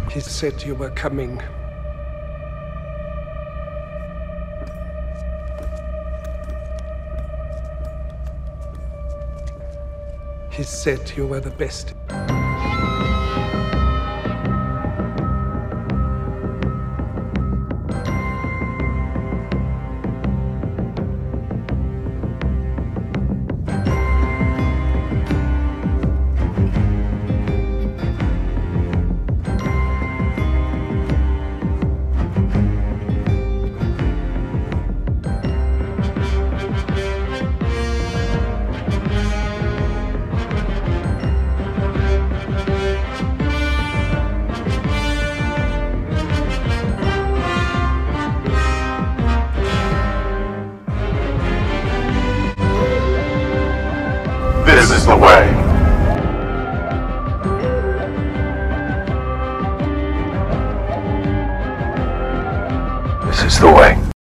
He said you were coming. He said you were the best. This is the way. This is the way.